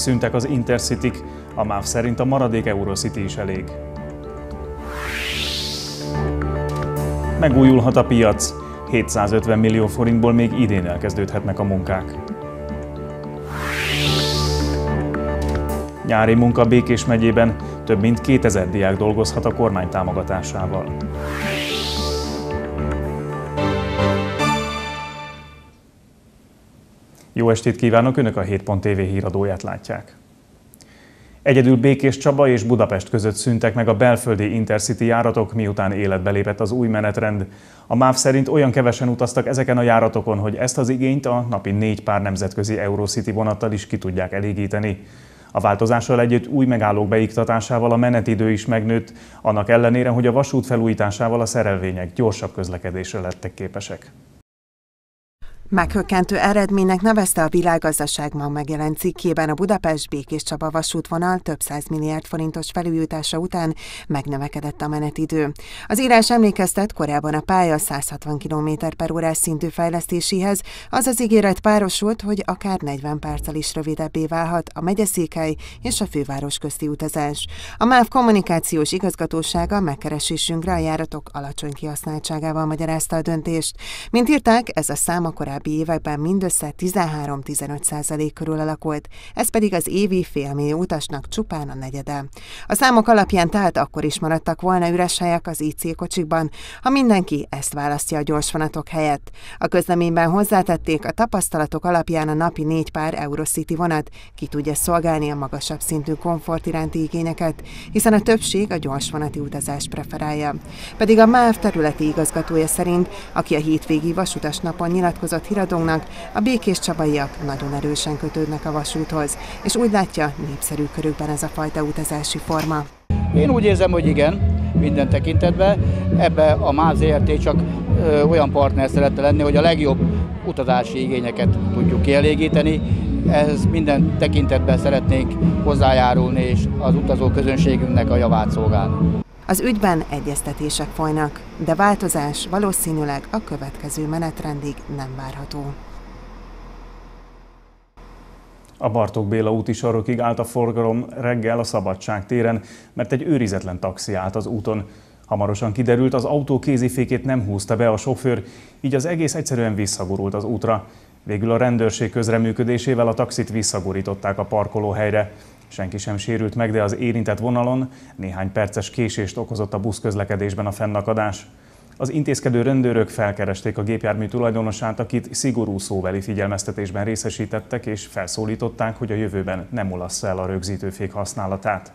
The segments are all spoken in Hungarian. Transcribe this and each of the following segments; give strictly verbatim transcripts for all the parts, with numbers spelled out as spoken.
Megszűntek az Intercityk, a MÁV szerint a maradék Eurocity is elég. Megújulhat a piac, hétszázötven millió forintból még idén elkezdődhetnek a munkák. Nyári munka Békés megyében, több mint kétezer diák dolgozhat a kormány támogatásával. Jó estét kívánok! Önök a hét pont té vé híradóját látják. Egyedül Békés Csaba és Budapest között szűntek meg a belföldi Intercity járatok, miután életbe lépett az új menetrend. A MÁV szerint olyan kevesen utaztak ezeken a járatokon, hogy ezt az igényt a napi négy pár nemzetközi Eurocity vonattal is ki tudják elégíteni. A változással együtt új megállók beiktatásával a menetidő is megnőtt, annak ellenére, hogy a vasút felújításával a szerelvények gyorsabb közlekedésre lettek képesek. Meghökkentő eredménynek nevezte a Világgazdaságban megjelent cikkében a Budapest-Békés-Csaba vasútvonal több száz milliárd forintos felújítása után megnövekedett a menetidő. Az írás emlékeztet, korábban a pálya száz hatvan kilométer per órás szintű fejlesztéséhez, az az ígéret párosult, hogy akár negyven perccel is rövidebbé válhat a megyeszékhely és a főváros közti utazás. A MÁV kommunikációs igazgatósága megkeresésünkre a járatok alacsony kihasználtságával magyarázta a döntést. Mint írták, ez a szám a korábbi években mindössze tizenhárom-tizenöt százalék körül alakult, ez pedig az évi félmillió utasnak csupán a negyede. A számok alapján tehát akkor is maradtak volna üres helyek az i cé kocsikban, ha mindenki ezt választja a gyorsvonatok helyett. A közleményben hozzátették, a tapasztalatok alapján a napi négy pár Eurocity vonat ki tudja szolgálni a magasabb szintű komfort iránti igényeket, hiszen a többség a gyorsvonati utazást preferálja. Pedig a MÁV területi igazgatója szerint, aki a hétvégi vasutas napon nyilatkozott híradónknak, a békéscsabaiak nagyon erősen kötődnek a vasúthoz, és úgy látja, népszerű körükben ez a fajta utazási forma. Én úgy érzem, hogy igen, minden tekintetben. Ebbe a MÁV zé er té csak ö, olyan partner szeretne lenni, hogy a legjobb utazási igényeket tudjuk kielégíteni. Ehhez minden tekintetben szeretnénk hozzájárulni, és az utazó közönségünknek a javát szolgálni. Az ügyben egyeztetések folynak, de változás valószínűleg a következő menetrendig nem várható. A Bartók Béla úti sarokig állt a forgalom reggel a Szabadság téren, mert egy őrizetlen taxi állt az úton. Hamarosan kiderült, az autó kézifékét nem húzta be a sofőr, így az egész egyszerűen visszagurult az útra. Végül a rendőrség közreműködésével a taxit visszagurították a parkolóhelyre. Senki sem sérült meg, de az érintett vonalon néhány perces késést okozott a buszközlekedésben a fennakadás. Az intézkedő rendőrök felkeresték a gépjármű tulajdonosát, akit szigorú szóbeli figyelmeztetésben részesítettek, és felszólították, hogy a jövőben nem mulassza el a rögzítőfék használatát.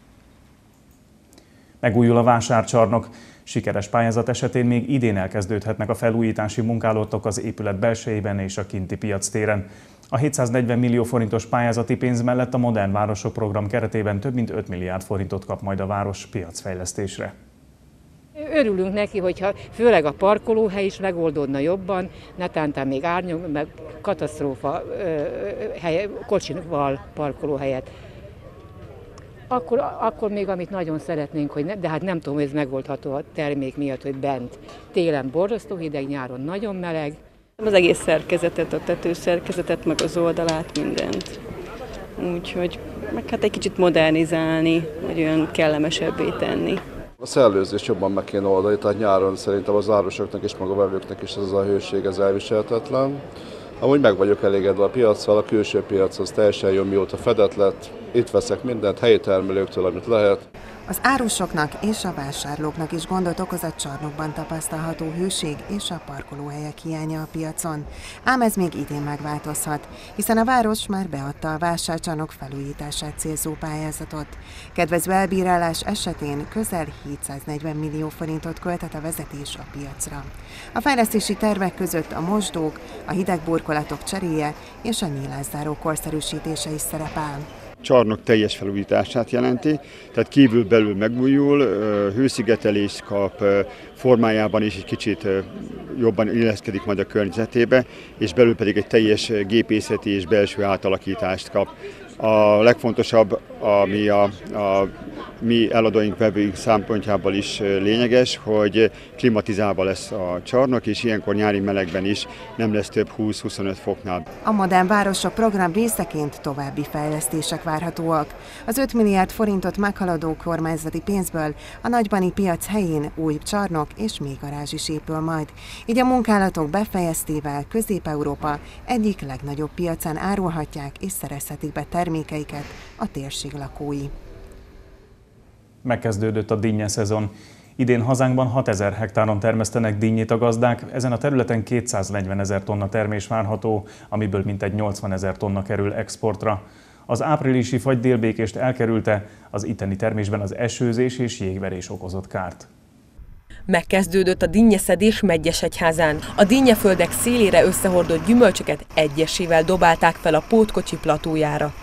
Megújul a vásárcsarnok. Sikeres pályázat esetén még idén elkezdődhetnek a felújítási munkálatok az épület belsejében és a kinti piactéren. A hétszáznegyven millió forintos pályázati pénz mellett a Modern Városok program keretében több mint öt milliárd forintot kap majd a város piacfejlesztésre. Örülünk neki, hogyha főleg a parkolóhely is megoldódna jobban, netántán még árnyok, meg katasztrófa helye, kocsival parkolóhelyet. Akkor, akkor még amit nagyon szeretnénk, hogy ne, de hát nem tudom, hogy ez megoldható a termék miatt, hogy bent télen borzasztó hideg, nyáron nagyon meleg. Az egész szerkezetet, a tetőszerkezetet, meg az oldalát, mindent. Úgyhogy meg hát egy kicsit modernizálni, vagy olyan kellemesebbé tenni. A szellőzést jobban meg kéne oldani, tehát nyáron szerintem az városoknak és meg a vevőknek is ez a hőség, ez elviselhetetlen. Amúgy meg vagyok elégedve a piaccal, a külső piac az teljesen jó, mióta fedett lett. Itt veszek mindent, helyi termelőktől, amit lehet. Az árusoknak és a vásárlóknak is gondot okoz a csarnokban tapasztalható hőség és a parkolóhelyek hiánya a piacon. Ám ez még idén megváltozhat, hiszen a város már beadta a vásárcsarnok felújítását célzó pályázatot. Kedvező elbírálás esetén közel hétszáznegyven millió forintot költhet a vezetés a piacra. A fejlesztési tervek között a mosdók, a hidegburkolatok cseréje és a nyílászáró korszerűsítése is szerepel. Csarnok teljes felújítását jelenti, tehát kívül-belül megújul, hőszigetelést kap, formájában is egy kicsit jobban illeszkedik majd a környezetébe, és belül pedig egy teljes gépészeti és belső átalakítást kap. A legfontosabb, ami a, a mi eladóink, vevőink szempontjából is lényeges, hogy klimatizálva lesz a csarnok, és ilyenkor nyári melegben is nem lesz több húsz-huszonöt foknál. A Modern Városok program részeként további fejlesztések várhatóak. Az öt milliárd forintot meghaladó kormányzati pénzből a nagybani piac helyén új csarnok és még garázs is épül majd. Így a munkálatok befejeztével Közép-Európa egyik legnagyobb piacán árulhatják és szerezhetik be termékeiket a térség lakói. Megkezdődött a dinnye szezon. Idén hazánkban hatezer hektáron termesztenek dinnyét a gazdák, ezen a területen kétszáznegyven ezer tonna termés várható, amiből mintegy nyolcvan ezer tonna kerül exportra. Az áprilisi fagy Dél-Békést elkerülte, az itteni termésben az esőzés és jégverés okozott kárt. Megkezdődött a dinnyeszedés Medgyesegyházán. A dinnyeföldek szélére összehordott gyümölcsöket egyesével dobálták fel a Pótkocsi platójára.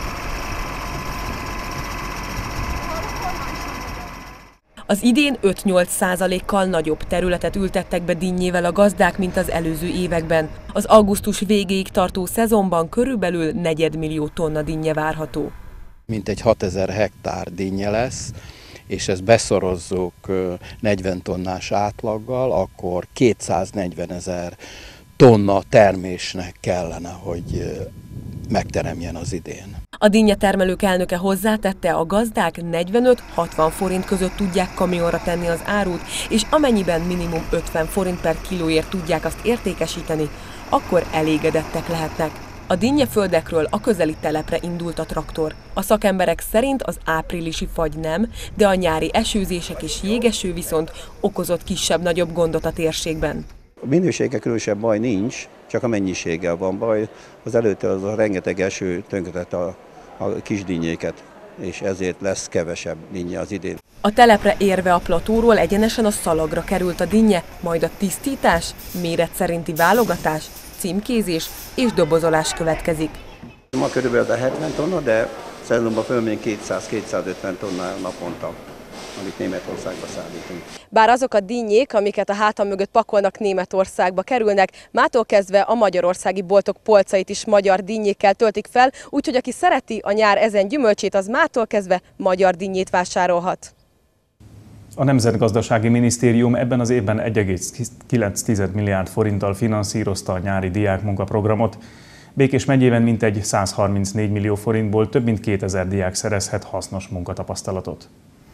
Az idén öt-nyolc százalékkal nagyobb területet ültettek be dinnyével a gazdák, mint az előző években. Az augusztus végéig tartó szezonban körülbelül negyedmillió tonna dinnye várható. Mintegy hatezer hektár dinnye lesz, és ezt beszorozzuk negyven tonnás átlaggal, akkor kétszáznegyven ezer tonna termésnek kellene, hogy megteremjen az idén. A dinnyetermelők elnöke hozzátette, a gazdák negyvenöt-hatvan forint között tudják kamionra tenni az árut, és amennyiben minimum ötven forint per kilóért tudják azt értékesíteni, akkor elégedettek lehetnek. A dinnyeföldekről a közeli telepre indult a traktor. A szakemberek szerint az áprilisi fagy nem, de a nyári esőzések és jégeső viszont okozott kisebb-nagyobb gondot a térségben. A minősége különösebb baj nincs, csak a mennyiséggel van baj. Az előtte az a rengeteg eső tönkretett a, a kis dinnyéket, és ezért lesz kevesebb dinnye az idén. A telepre érve a platóról egyenesen a szalagra került a dinnye, majd a tisztítás, méret szerinti válogatás, címkézés és dobozolás következik. Ma körülbelül a hetven tonna, de szezonban fölmény kétszáz-kétszázötven tonna naponta, amit Németországba szállítunk. Bár azok a dinnyék, amiket a hátam mögött pakolnak, Németországba kerülnek, mától kezdve a magyarországi boltok polcait is magyar dinnyékkel töltik fel, úgyhogy aki szereti a nyár ezen gyümölcsét, az mától kezdve magyar dinnyét vásárolhat. A Nemzetgazdasági Minisztérium ebben az évben egy egész kilenc milliárd forinttal finanszírozta a nyári diákmunkaprogramot. Békés megyében mintegy százharmincnégy millió forintból több mint kétezer diák szerezhet hasznos munkatapasztalatot.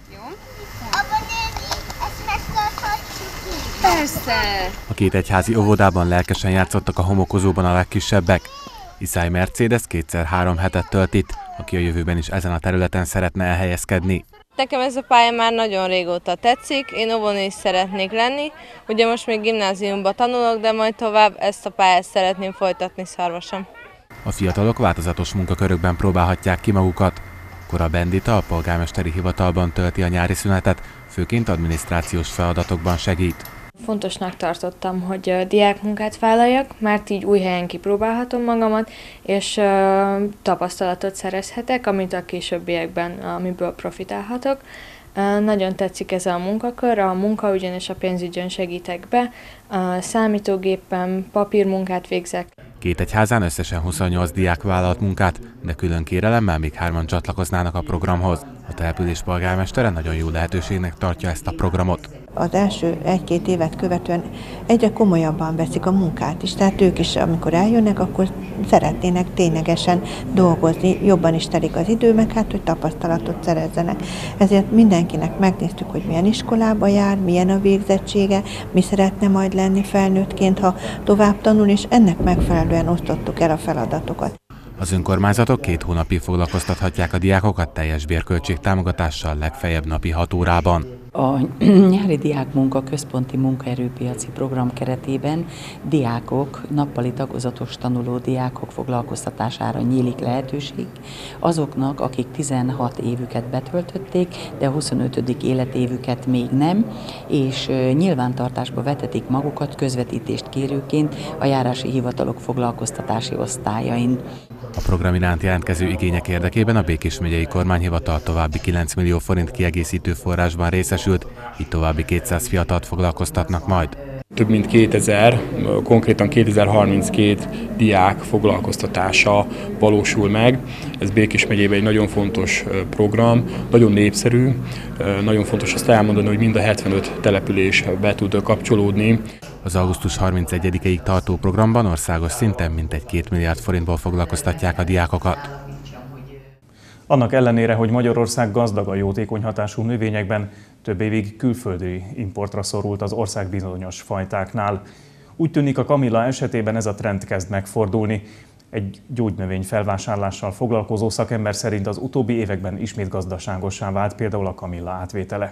Persze! A két egyházi óvodában lelkesen játszottak a homokozóban a legkisebbek. Iszály Mercedes kétszer három hetet tölt itt, aki a jövőben is ezen a területen szeretne elhelyezkedni. Nekem ez a pálya már nagyon régóta tetszik, én óvónő is szeretnék lenni. Ugye most még gimnáziumban tanulok, de majd tovább ezt a pályát szeretném folytatni Szarvason. A fiatalok változatos munkakörökben próbálhatják ki magukat. Kora Bendita a polgármesteri hivatalban tölti a nyári szünetet, főként adminisztrációs feladatokban segít. Fontosnak tartottam, hogy diákmunkát vállaljak, mert így új helyen kipróbálhatom magamat, és tapasztalatot szerezhetek, amit a későbbiekben, amiből profitálhatok. Nagyon tetszik ez a munkakör, a munkaügyen és a pénzügyön segítek be, a számítógépen papírmunkát végzek. Két egyházán összesen huszonnyolc diák vállalt munkát, de külön kérelemmel még hárman csatlakoznának a programhoz. A település polgármestere nagyon jó lehetőségnek tartja ezt a programot. Az első egy-két évet követően egyre komolyabban veszik a munkát is, tehát ők is, amikor eljönnek, akkor szeretnének ténylegesen dolgozni, jobban is telik az idő, meg hát, hogy tapasztalatot szerezzenek. Ezért mindenkinek megnéztük, hogy milyen iskolába jár, milyen a végzettsége, mi szeretne majd lenni felnőttként, ha tovább tanul, és ennek megfelelően osztottuk el a feladatokat. Az önkormányzatok két hónapig foglalkoztathatják a diákokat teljes bérköltség támogatással legfeljebb napi hat órában. A nyári diákmunka központi munkaerőpiaci program keretében diákok, nappali tagozatos tanuló diákok foglalkoztatására nyílik lehetőség azoknak, akik tizenhat évüket betöltötték, de a huszonötödik életévüket még nem, és nyilvántartásba vetetik magukat közvetítést kérőként a járási hivatalok foglalkoztatási osztályain. A program iránt jelentkező igények érdekében a Békés megyei kormányhivatal további kilenc millió forint kiegészítő forrásban részesült, így további kétszáz fiatalt foglalkoztatnak majd. Több mint kétezer, konkrétan kétezer-harminckét diák foglalkoztatása valósul meg. Ez Békés megyében egy nagyon fontos program, nagyon népszerű, nagyon fontos azt elmondani, hogy mind a hetvenöt település be tud kapcsolódni. Az augusztus harmincegyedikéig tartó programban országos szinten mintegy két milliárd forintból foglalkoztatják a diákokat. Annak ellenére, hogy Magyarország gazdag a jótékony hatású növényekben, több évig külföldi importra szorult az ország bizonyos fajtáknál. Úgy tűnik, a kamilla esetében ez a trend kezd megfordulni. Egy gyógynövény felvásárlással foglalkozó szakember szerint az utóbbi években ismét gazdaságossá vált például a kamilla átvétele.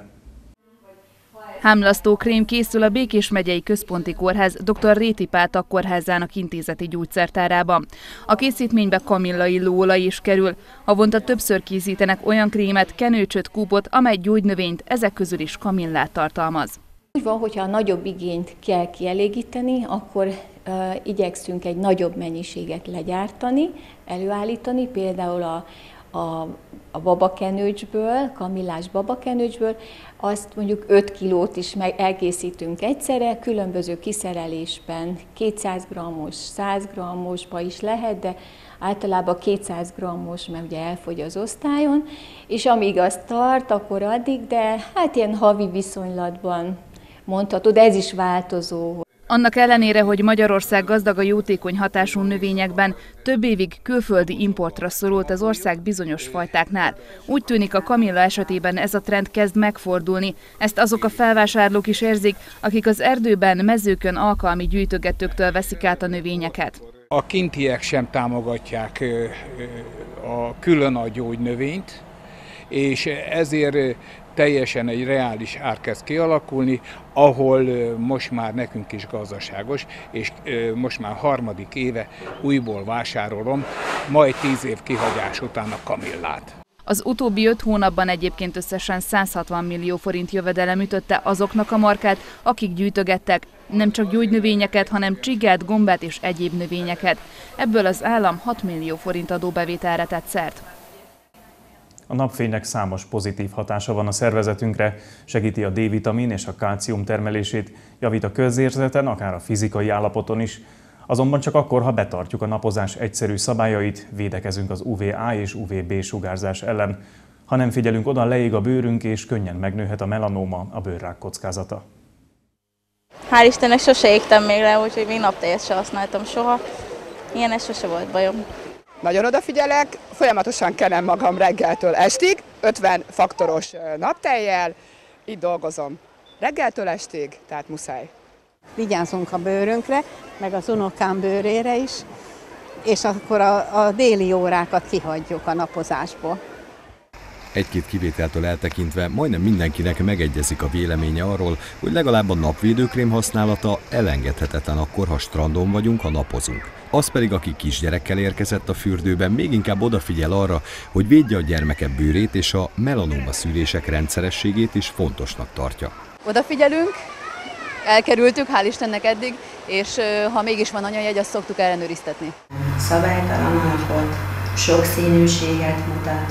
Hámlasztó krém készül a Békés megyei Központi Kórház dr. Réti Páta kórházának intézeti gyógyszertárában. A készítménybe kamillaillóolaj is kerül. Havonta többször készítenek olyan krémet, kenőcsöt, kúpot, amely gyógynövényt, ezek közül is kamillát tartalmaz. Úgy van, hogyha a nagyobb igényt kell kielégíteni, akkor uh, igyekszünk egy nagyobb mennyiséget legyártani, előállítani, például a a, a babakenőcsből, kamillás babakenőcsből, azt mondjuk öt kilót is meg elkészítünk egyszerre, különböző kiszerelésben kétszáz grammos, száz grammosba is lehet, de általában kétszáz grammos, mert ugye elfogy az osztályon, és amíg az tart, akkor addig, de hát ilyen havi viszonylatban mondható, de ez is változó. Annak ellenére, hogy Magyarország gazdag a jótékony hatású növényekben, több évig külföldi importra szorult az ország bizonyos fajtáknál. Úgy tűnik, a kamilla esetében ez a trend kezd megfordulni. Ezt azok a felvásárlók is érzik, akik az erdőben, mezőkön alkalmi gyűjtögetőktől veszik át a növényeket. A kintiek sem támogatják a külön a gyógynövényt, és ezért teljesen egy reális ár kezd kialakulni, ahol most már nekünk is gazdaságos, és most már harmadik éve újból vásárolom, majd tíz év kihagyás után a kamillát. Az utóbbi öt hónapban egyébként összesen száz hatvan millió forint jövedelem ütötte azoknak a markát, akik gyűjtögettek, nem csak gyógynövényeket, hanem csigát, gombát és egyéb növényeket. Ebből az állam hat millió forint adóbevételre tett szert. A napfénynek számos pozitív hatása van a szervezetünkre, segíti a D-vitamin és a kálcium termelését, javít a közérzeten, akár a fizikai állapoton is. Azonban csak akkor, ha betartjuk a napozás egyszerű szabályait, védekezünk az u vé á és u vé bé sugárzás ellen. Ha nem figyelünk oda, leég a bőrünk, és könnyen megnőhet a melanóma, a bőrrák kockázata. Hál' Istennek sose égtem még le, úgyhogy még naptejet se használtam soha. Ilyen sose volt bajom. Nagyon odafigyelek, folyamatosan kenem magam reggeltől estig, ötven faktoros naptejjel, így dolgozom reggeltől estig, tehát muszáj. Vigyázzunk a bőrünkre, meg az unokám bőrére is, és akkor a, a déli órákat kihagyjuk a napozásból. Egy-két kivételtől eltekintve majdnem mindenkinek megegyezik a véleménye arról, hogy legalább a napvédőkrém használata elengedhetetlen akkor, ha strandon vagyunk, ha napozunk. Az pedig, aki kisgyerekkel érkezett a fürdőben, még inkább odafigyel arra, hogy védje a gyermeke bőrét, és a melanóma szűrések rendszerességét is fontosnak tartja. Odafigyelünk, elkerültük, hál' Istennek eddig, és ha mégis van anyajegy, azt szoktuk ellenőriztetni. Szabálytalan alapot, sokszínűséget mutat,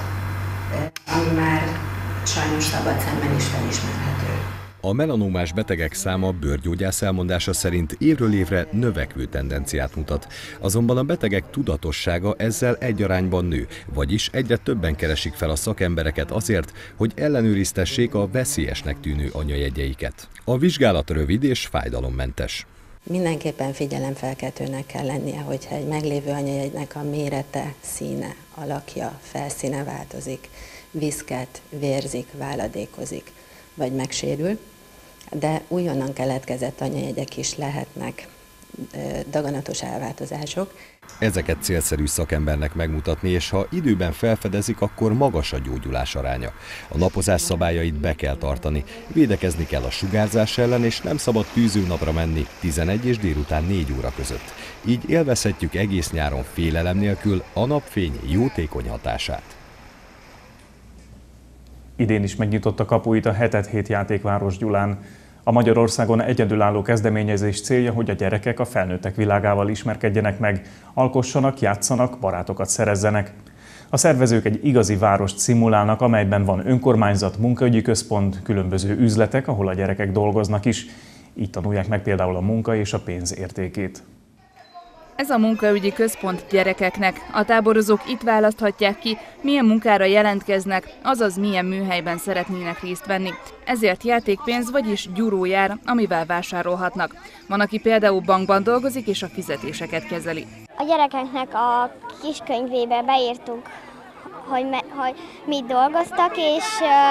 ami már sajnos szabad szemmel is felismerhető. A melanómás betegek száma bőrgyógyász elmondása szerint évről évre növekvő tendenciát mutat, azonban a betegek tudatossága ezzel egy arányban nő, vagyis egyre többen keresik fel a szakembereket azért, hogy ellenőriztessék a veszélyesnek tűnő anyajegyeiket. A vizsgálat rövid és fájdalommentes. Mindenképpen figyelemfelkeltőnek kell lennie, hogyha egy meglévő anyajegynek a mérete, színe, alakja, felszíne változik, viszket, vérzik, váladékozik, vagy megsérül, de újonnan keletkezett anyajegyek is lehetnek daganatos elváltozások. Ezeket célszerű szakembernek megmutatni, és ha időben felfedezik, akkor magas a gyógyulás aránya. A napozás szabályait be kell tartani, védekezni kell a sugárzás ellen, és nem szabad tűzőnapra menni tizenegy és délután négy óra között. Így élvezhetjük egész nyáron félelem nélkül a napfény jótékony hatását. Idén is megnyitotta kapuit a hetet hét játékváros Gyulán. A Magyarországon egyedülálló kezdeményezés célja, hogy a gyerekek a felnőttek világával ismerkedjenek meg, alkossanak, játszanak, barátokat szerezzenek. A szervezők egy igazi várost szimulálnak, amelyben van önkormányzat, munkaügyi központ, különböző üzletek, ahol a gyerekek dolgoznak is. Így tanulják meg például a munka és a pénz értékét. Ez a munkaügyi központ gyerekeknek. A táborozók itt választhatják ki, milyen munkára jelentkeznek, azaz milyen műhelyben szeretnének részt venni. Ezért játékpénz, vagyis gyuró jár, amivel vásárolhatnak. Van, aki például bankban dolgozik és a fizetéseket kezeli. A gyerekeknek a kiskönyvébe beírtuk, hogy, me, hogy mit dolgoztak, és,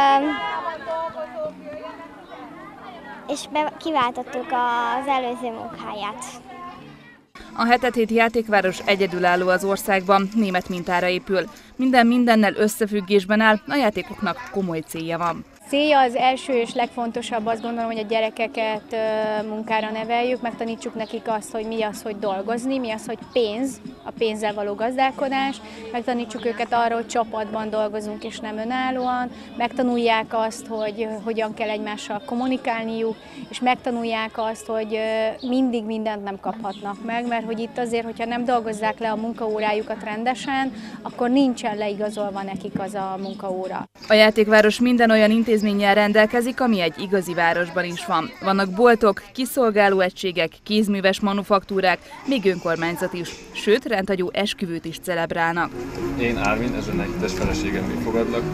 és be, kiváltottuk az előző munkáját. A hetet hét játékváros egyedülálló az országban, német mintára épül. Minden mindennel összefüggésben áll, a játékoknak komoly célja van. Célja az első és legfontosabb, azt gondolom, hogy a gyerekeket munkára neveljük, megtanítsuk nekik azt, hogy mi az, hogy dolgozni, mi az, hogy pénz, a pénzzel való gazdálkodás, megtanítsuk őket arra, hogy csapatban dolgozunk és nem önállóan, megtanulják azt, hogy hogyan kell egymással kommunikálniuk, és megtanulják azt, hogy mindig mindent nem kaphatnak meg, mert hogy itt azért, hogyha nem dolgozzák le a munkaórájukat rendesen, akkor nincsen leigazolva nekik az a munkaóra. A játékváros minden olyan intézménnyel rendelkezik, ami egy igazi városban is van. Vannak boltok, kiszolgáló egységek, kézműves manufaktúrák, még önkormányzat is. Sőt, rendhagyó esküvőt is celebrálnak. Én, Ármin, ezen hites feleségem, még fogadlak.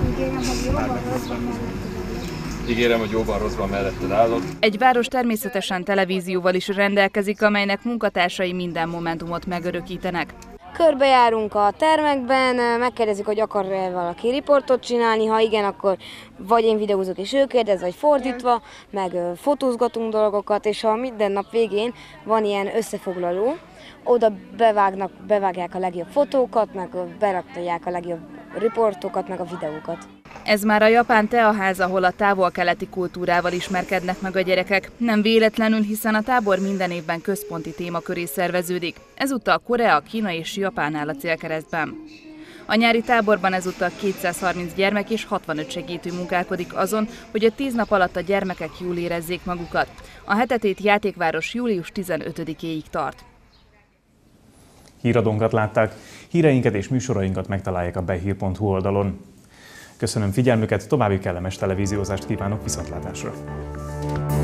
Ígérem, hogy jóban, rosszban melletted állok. Egy város természetesen televízióval is rendelkezik, amelynek munkatársai minden momentumot megörökítenek. Körbejárunk a termekben, megkérdezik, hogy akar-e valaki riportot csinálni, ha igen, akkor vagy én videózok és ő kérdez, vagy fordítva, meg fotózgatunk dolgokat, és ha minden nap végén van ilyen összefoglaló, oda bevágnak, bevágják a legjobb fotókat, meg berakják a legjobb riportokat, meg a videókat. Ez már a japán teaház, ahol a távol-keleti kultúrával ismerkednek meg a gyerekek. Nem véletlenül, hiszen a tábor minden évben központi témaköré szerveződik. Ezúttal Korea, Kína és Japán áll a célkeresztben. A nyári táborban ezúttal kétszázharminc gyermek és hatvanöt segítő munkálkodik azon, hogy a tíz nap alatt a gyermekek jól érezzék magukat. A hetet hét játékváros július tizenötödikéig tart. Híradónkat látták, híreinket és műsorainkat megtalálják a behír pont hu oldalon. Köszönöm figyelmüket, további kellemes televíziózást kívánok, viszontlátásra!